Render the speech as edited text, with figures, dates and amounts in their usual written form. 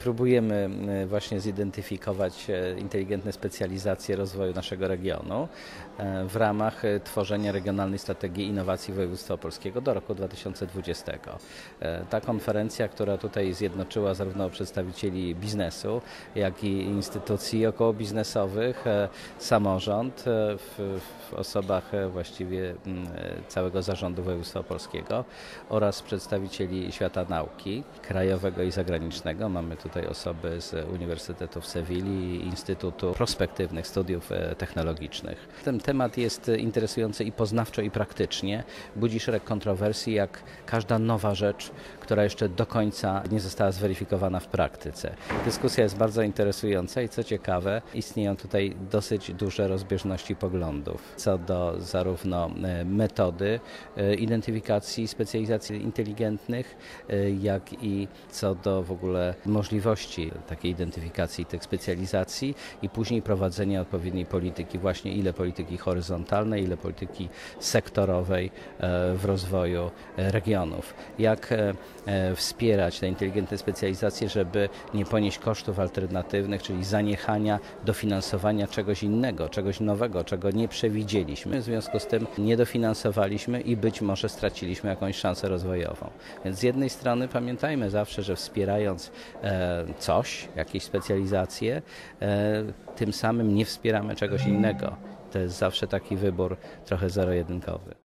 Próbujemy właśnie zidentyfikować inteligentne specjalizacje rozwoju naszego regionu w ramach tworzenia Regionalnej Strategii Innowacji Województwa Opolskiego do roku 2020. Ta konferencja, która tutaj zjednoczyła zarówno przedstawicieli biznesu, jak i instytucji okołobiznesowych, samorząd w osobach właściwie całego zarządu województwa opolskiego oraz przedstawicieli świata nauki krajowego i zagranicznego. Mamy tutaj osoby z Uniwersytetu w Sewilli i Instytutu Prospektywnych Studiów Technologicznych. Ten temat jest interesujący i poznawczo, i praktycznie. Budzi szereg kontrowersji, jak każda nowa rzecz, która jeszcze do końca nie została zweryfikowana w praktyce. Dyskusja jest bardzo interesująca i co ciekawe, istnieją tutaj dosyć duże rozbieżności poglądów co do zarówno metody identyfikacji specjalizacji inteligentnych, jak i co do w ogóle możliwości takiej identyfikacji tych specjalizacji i później prowadzenia odpowiedniej polityki, właśnie ile polityki horyzontalnej, ile polityki sektorowej w rozwoju regionów. Jak wspierać te inteligentne specjalizacje, żeby nie ponieść kosztów alternatywnych, czyli zaniechania dofinansowania czegoś innego, czegoś nowego, czego nie przewidzieliśmy. W związku z tym nie dofinansowaliśmy i być może straciliśmy jakąś szansę rozwojową. Więc z jednej strony pamiętajmy zawsze, że wspierając coś, jakieś specjalizacje, tym samym nie wspieramy czegoś innego. To jest zawsze taki wybór trochę zero-jedynkowy.